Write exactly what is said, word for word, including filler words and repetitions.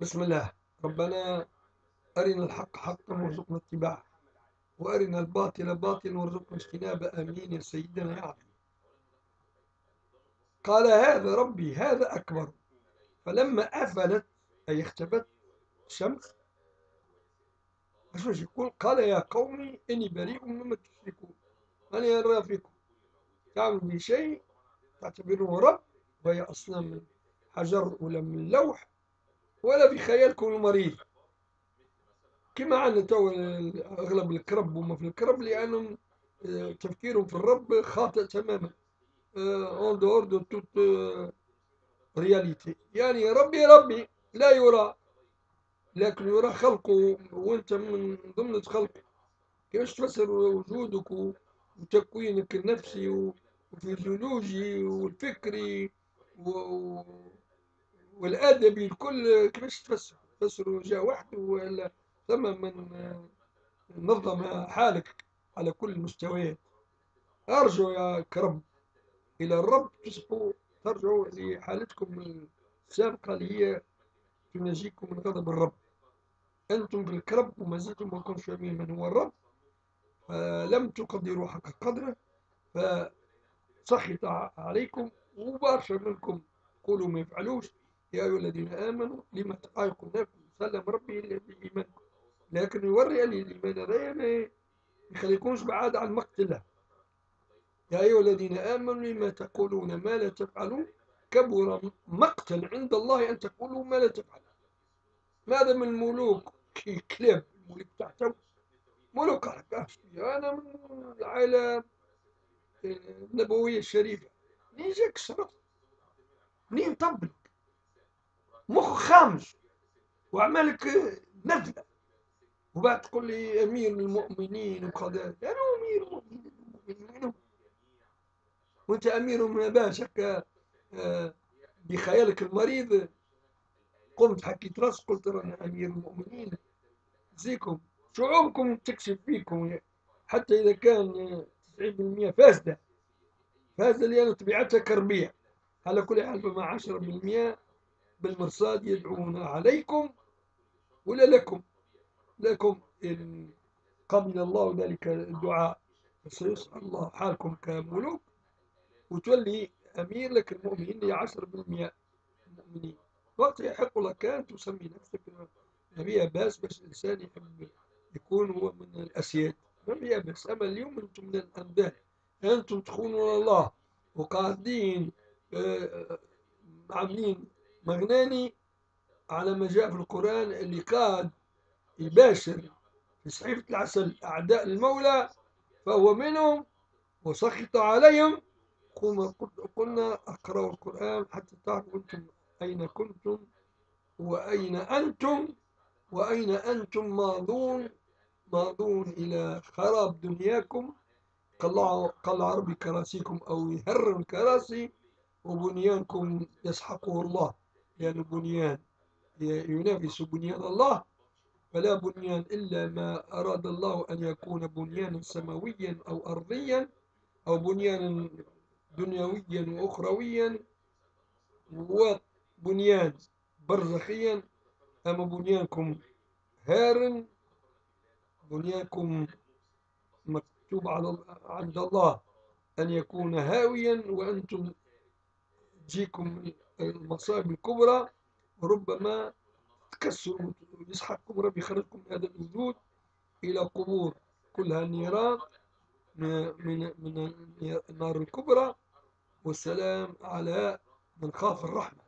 بسم الله. ربنا أرنا الحق حقا وارزقنا اتباعه، وأرنا الباطل باطلا وارزقنا اجتنابه، آمين يا سيدنا يا عظيم. قال هذا ربي هذا أكبر. فلما أفلت أي اختفت الشمس، ايش يقول؟ قال يا قومي إني بريء مما تشركون. أنا أرى فيكم تعملوا بي شيء تعتبروه رب، وهي أصلا من حجر ولا من لوح ولا في خيالكم المريض. كما عندنا تو اغلب الكرب هما في الكرب لانهم آه، تفكيرهم في الرب خاطئ تماما. اون دور دو توت رياليتي، يعني ربي ربي لا يرى، لكن يرى خلقه وانت من ضمن خلقه. كيفاش تفسر وجودك وتكوينك النفسي والفيزيولوجي والفكري والادبي الكل؟ كيفاش تفسر؟ تفسر جاء وحده ولا ثم من نظم حالك على كل المستويات؟ أرجو يا كرب إلى الرب تصبحوا، ترجعوا لحالتكم السابقة اللي هي تنجيكم من غضب الرب. أنتم في الكرب وما زلتم ما كنتم فاهمين من هو الرب، فلم تقدروا حق قدره، فسخط عليكم وبارشا منكم قولوا ما يفعلوش. يا أيها الذين آمنوا لما تقايقوا نفسكم سلم ربي بإيمانكم. لكن يوري أن الإيمان هذا ما يخليكمش بعاد عن مقتله. يا أيها الذين آمنوا لما تقولون ما لا تفعلون كبر مقتا عند الله أن تقولوا ما لا تفعلون. ماذا من ملوك كلاب الملك بتاعتهم ملوك حكاش. أنا من العائلة النبوية الشريفة، منين جاك الشرف؟ منين طبل مخ خامس وعملك نفلة وبعد تقول لي أمير المؤمنين وكذا؟ أنا أمير المؤمنين وأنت أمير من باشا بخيالك المريض. قمت حكيت راس قلت أنا أمير المؤمنين. زيكم شعوبكم تكشف فيكم، حتى إذا كان تسعين بالمئة فاسدة فاسدة لأن طبيعتها كربية. على كل حال فما عشرة بالمئة بالمرصاد يدعون عليكم ولا لكم لكم إن قبل الله ذلك الدعاء فسيصلح الله حالكم كملوك وتولي أمير لك المؤمنين هي عشرة بالمئة المؤمنين. وقت يحق لك أن تسمي نفسك نبي باس، باش الإنسان يحب يكون هو من الأسياد، نبي باس. أما اليوم أنتم من الأنداد، أنتم تخونون الله وقاعدين آه، عاملين مغناني على ما جاء في القرآن اللي قاعد يباشر في صحيفة العسل أعداء المولى فهو منهم وسخط عليهم. قلنا اقرأوا القرآن حتى تعرفوا أنتم أين كنتم وأين أنتم وأين أنتم ماضون ماضون إلى خراب دنياكم. قلع قلع ربي كراسيكم أو يهرم كراسي وبنيانكم يسحقه الله، لأن يعني بنيان ينافس بنيان الله، فلا بنيان إلا ما أراد الله أن يكون بنيانا سماويا أو أرضيا أو بنيانا دنيويا وأخرويا وبنيان برزخيا. أما بنيانكم هار، بنيانكم مكتوب على عند الله أن يكون هاويا، وأنتم تجيكم المصائب الكبرى وربما تكسروا يسحقكم ربي يخرجكم من هذا الوجود إلى قبور كلها نيران من من النار الكبرى. والسلام على من خاف الرحمة.